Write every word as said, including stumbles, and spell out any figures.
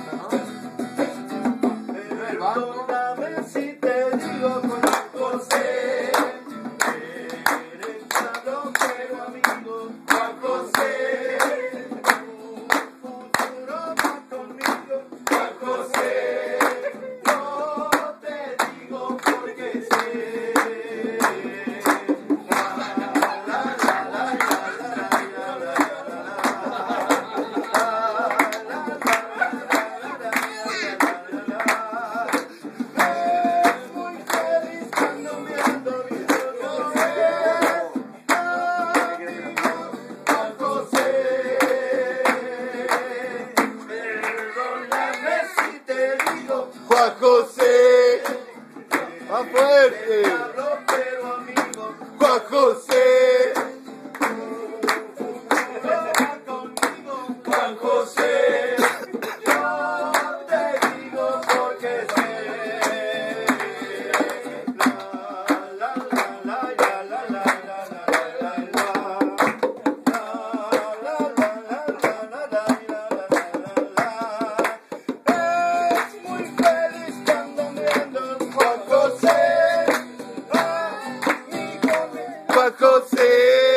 Perdóname si te digo con José, eres cabrón pero amigo, Juan José, tu futuro va conmigo, Juan José, yo te digo porque sé. Juan José, más fuerte. Juan José, Juan José, yo te digo porque sé. La la la la la la la Juan José.